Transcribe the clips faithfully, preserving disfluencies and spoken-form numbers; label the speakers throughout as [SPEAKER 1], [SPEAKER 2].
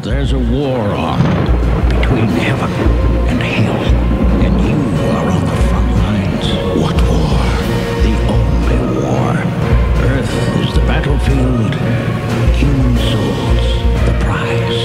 [SPEAKER 1] There's a war on between heaven and hell, and you are on the front lines. What war? The only war. Earth is the battlefield. Human souls, the prize.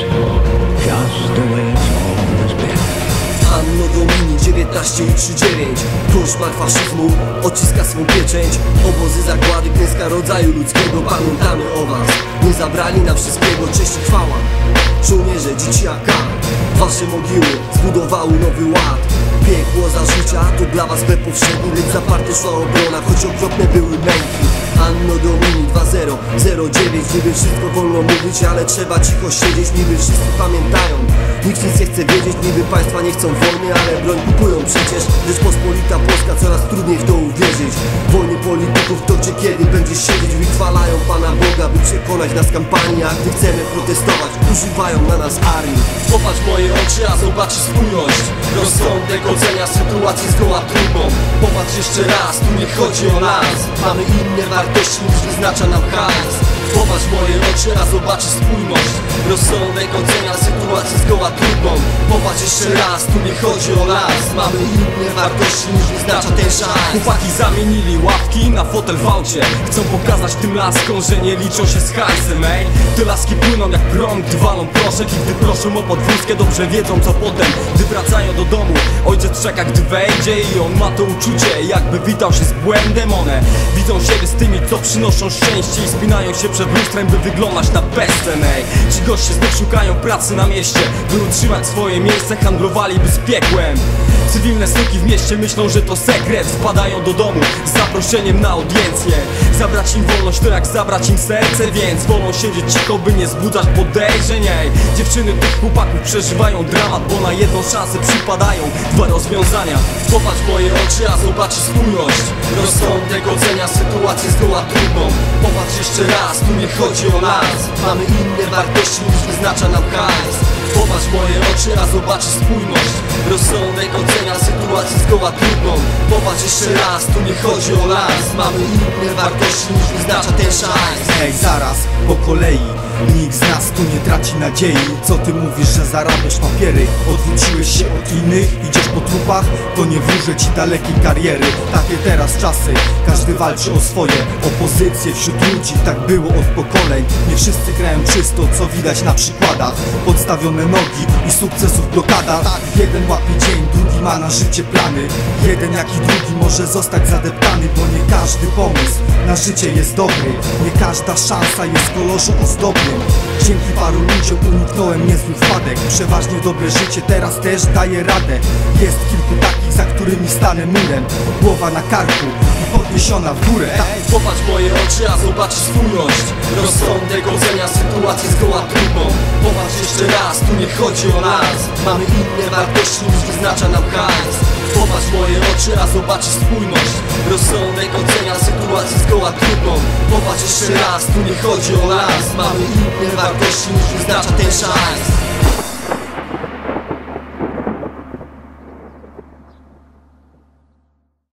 [SPEAKER 1] Just the way it's always been.
[SPEAKER 2] Anno Domini dziewiętnaście i trzy dziewięć. Koszmar faszyzmu odciska swą pieczęć. Obozy zagłady, klęska rodzaju ludzkiego. Pamiętamy o was, nie zabrali nam wszystkiego. Cześć i chwała, żołnierze, dzieci A K. Wasze mogiły zbudowały nowy ład. Piekło za życia to dla was chleb powszedni, lecz zaparty szła obrona, choć okropne były męki. Anno Domini dwa zero zero dziewięć. Niby wszystko wolno mówić, ale trzeba cicho siedzieć. Niby wszyscy pamiętają, nikt nic nie chce wiedzieć. Niby państwa nie chcą wojny, ale broń kupują przecież. Rzeczpospolita Polska, coraz trudniej w to uwierzyć. Wojny polityków to gdzie kiedy będziesz siedzieć. Wychwalają Pana Boga, by przekonać nas kampanii. A gdy chcemy protestować, używają na nas armii. Popatrz w moje oczy, a zobaczysz spójność. Rozsądek ocenia sytuacji zgoła trudną. Popatrz jeszcze raz, tu nie chodzi o nas. Mamy inne wartości niż wyznacza nam hajs. Popatrz w moje oczy, a zobaczysz spójność. Rozsądek ocenia sytuację zgoła trudną. Popatrz jeszcze raz, tu nie chodzi o nas. Mamy inne wartości niż wyznacza ten szajs.
[SPEAKER 3] Chłopaki zamienili ławki na fotel w aucie. Chcą pokazać tym laskom, że nie liczą się z hajsem, ej. Te laski płyną jak prąd, gdy walą proszek. I gdy proszą o podwózkę, dobrze wiedzą co potem. Gdy wracają do domu, ojciec czeka gdy wejdzie. I on ma to uczucie, jakby witał się z błędem. One widzą siebie z tymi, co przynoszą szczęście. I spinają się przed lustrem, by wyglądać na bezcen, ej. Ci goście znów szukają pracy na mieście, by utrzymać swoje miejsce, handlowaliby z piekłem. Cywilne suki w mieście myślą, że to sekret. Wpadają do domu z zaproszeniem na audiencję. Zabrać im wolność to jak zabrać im serce, więc wolą siedzieć cicho, by nie wzbudzać podejrzeń, ej. Dziewczyny tych chłopaków przeżywają dramat, bo na jedną szansę przypadają dwa rozwiązania.
[SPEAKER 2] Popatrz w moje oczy, a zobaczysz spójność. Rozsądek ocenia sytuację zgoła trudną. Popatrz jeszcze raz, tu nie chodzi o nas. Mamy inne wartości niż wyznacza nam hajs. Popatrz w moje oczy, a zobaczysz spójność. Rozsądek ocenia sytuację zgoła trudną. Popatrz jeszcze raz, tu nie chodzi o nas. Mamy inne wartości niż wyznacza ten szajs.
[SPEAKER 4] Ej, zaraz, po kolei. Nikt z nas tu nie traci nadziei. Co ty mówisz, że zarabiasz papiery? Odwróciłeś się od innych, idziesz po trupach? To nie wróżę ci dalekiej kariery. Takie teraz czasy, każdy walczy o swoje. Opozycje wśród ludzi, tak było od pokoleń. Nie wszyscy grają czysto, co widać na przykładach. Podstawione nogi i sukcesów blokada. Jeden łapie dzień, drugi ma na życie plany. Jeden jak i drugi może zostać zadeptany, bo nie każdy pomysł na życie jest dobry. Nie każda szansa jest w kolorze ozdobnym. Dzięki paru ludziom uniknąłem niezły wpadek. Przeważnie dobre życie teraz też daje radę. Jest kilku takich, za którymi stanę murem. Głowa na karku i podniesiona w górę.
[SPEAKER 2] Ej, popatrz w moje oczy, a zobaczysz spójność. Rozsądek ocenia sytuację zgoła trudną. Popatrz jeszcze raz, tu nie chodzi o nas. Mamy inne wartości niż wyznacza nam hajs. Popatrz w moje oczy, a zobaczysz spójność. Rozsądek ocenia sytuację zgoła trudną. Popatrz jeszcze raz, tu nie chodzi o nas. Mamy inne wartości niż wyznacza ten szajs.